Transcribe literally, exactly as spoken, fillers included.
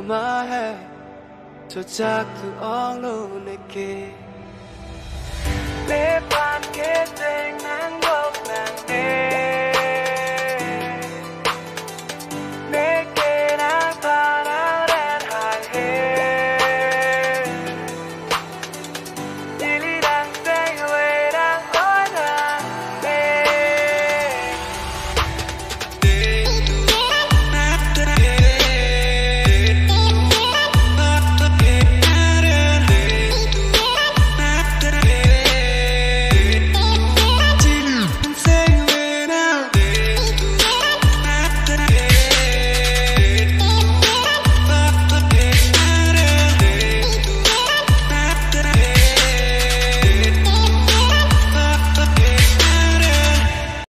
my head to talk to all of the kids. Nephan kết tình nắng